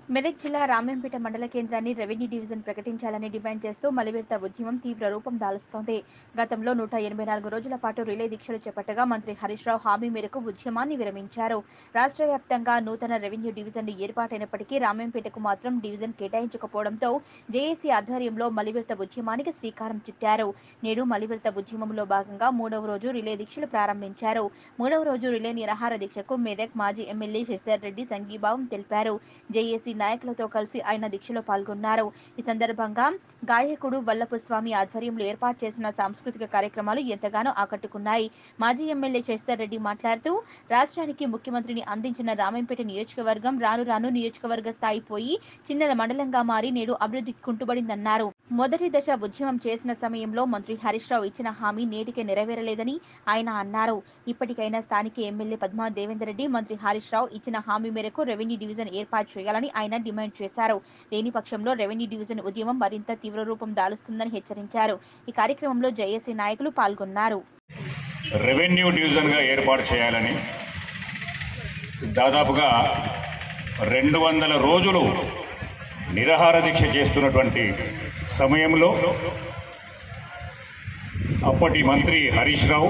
మెదక్ జిల్లా రామేంపేట మండల కేంద్రాన్ని రెవెన్యూ డివిజన్ ప్రకటించాలని డిమాండ్ చేస్తూ మలివిడత ఉద్యమం తీవ్ర రూపం దాలుస్తోంది. గతంలో 184 రోజుల పాటు రిలే దీక్షలు చేపట్టగా మంత్రి హరీష్ రావు హామీ మేరకు ఉద్యమాన్ని విరమించారు. రాష్ట్ర వ్యాప్తంగా నూతన రెవెన్యూ డివిజన్లు ఏర్పాటైనప్పటికీ రామేంపేటకు మాత్రం డివిజన్ కేటాయించకపోవడంతో జేఏసీ ఆధ్వర్యంలో మలివిడత ఉద్యమానికి శ్రీకారం చుట్టారు. నేడు మలివిడత ఉద్యమంలో భాగంగా 3వ రోజు రిలే దీక్షలు ప్రారంభించారు. 3వ రోజు రిలే నిరాహార దీక్షకు మెదక్ మాజీ ఎమ్మెల్యే శశిధర్ రెడ్డి సంఘీభావం తెలిపారు. జేఏసీ నాయకులతో కలిసి ఆయన దీక్షలో పాల్గొన్నారు. ఈ సందర్భంగా గాయకుడు వల్లపు స్వామి ఆధ్వర్యంలో ఏర్పాటు చేసిన సాంస్కృతిక కార్యక్రమాలు ఎంతగానో ఆకట్టుకున్నాయి. మాజీ ఎమ్మెల్యే శశిధర్ రెడ్డి మాట్లాడుతూ రాష్ట్రానికి ముఖ్యమంత్రిని అందించిన రామేంపేట నియోజకవర్గం రాను రాను నియోజకవర్గ స్థాయి పోయి చిన్న మండలంగా మారి నేడు అభివృద్ధి కుంటుబడిందన్నారు. మొదటి దశ ఉద్యమం చేసిన సమయంలో మంత్రి హరీష్ రావు ఇచ్చిన హామీ నేటికే నెరవేరలేదని ఆయన అన్నారు. ఇప్పటికైనా స్థానిక ఎమ్మెల్యే పద్మా దేవేందర్ రెడ్డి మంత్రి హరీష్ రావు ఇచ్చిన హామీ మేరకు రెవెన్యూ డివిజన్ ఏర్పాటు చేయాలని ఆయన డిమాండ్ చేశారు. లేని పక్షంలో రెవెన్యూ డివిజన్ ఉద్యమం మరింత తీవ్ర రూపం దాలుస్తుందని హెచ్చరించారు. ఈ కార్యక్రమంలో జేఏసీ నాయకులు పాల్గొన్నారు. రెవెన్యూ డివిజన్ గా ఏర్పాటు చేయాలని దాదాపుగా 200 రోజులు నిరాహార దీక్ష చేస్తున్నటువంటి సమయంలో అప్పటి మంత్రి హరీష్ రావు,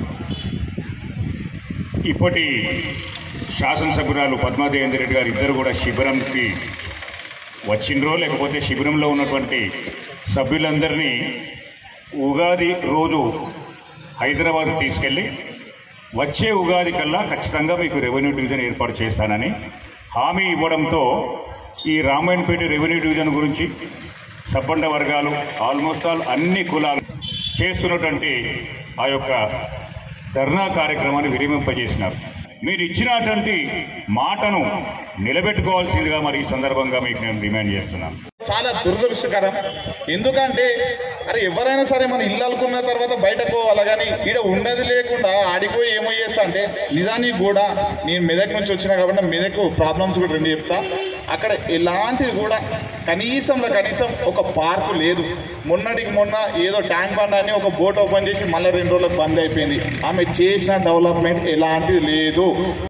ఇప్పటి శాసనసభ్యురాలు పద్మా దేవేందర్ రెడ్డి గారు ఇద్దరు కూడా శిబిరంకి వచ్చిండ్రో లేకపోతే శిబిరంలో ఉన్నటువంటి సభ్యులందరినీ ఉగాది రోజు హైదరాబాద్ తీసుకెళ్ళి వచ్చే ఉగాది కల్లా ఖచ్చితంగా మీకు రెవెన్యూ డివిజన్ ఏర్పాటు చేస్తానని హామీ ఇవ్వడంతో ఈ రామాయణపేట రెవెన్యూ డివిజన్ గురించి సబ్బండ వర్గాలు ఆల్మోస్ట్ ఆల్ అన్ని కులాలు చేస్తున్నటువంటి ఆ యొక్క ధర్నా కార్యక్రమాన్ని విరమింపజేసినారు. మీరు ఇచ్చినటువంటి మాటను నిలబెట్టుకోవాల్సిందిగా మరి ఈ సందర్భంగా మీకు నేను డిమాండ్ చేస్తున్నాను. చాలా దురదృష్టకరం. ఎందుకంటే ఎవరైనా సరే మన ఇల్లు అనుకున్న తర్వాత బయటకు పోవాలి, కానీ ఇక్కడ ఉండదు లేకుండా ఆడిపోయి ఏమో చేస్తా అంటే నిజానికి కూడా నేను మెదక్ నుంచి వచ్చినా కాబట్టి మెదక్ ప్రాబ్లమ్స్ కూడా 2 చెప్తా. అక్కడ ఎలాంటిది కూడా కనీసం ఒక పార్కు లేదు. మొన్నటికి మొన్న ఏదో ట్యాంక్ బండ్ అని ఒక బోట్ ఓపెన్ చేసి మళ్ళీ 2 రోజులకు బంద్ అయిపోయింది. ఆమె చేసిన డెవలప్మెంట్ ఎలాంటిది లేదు.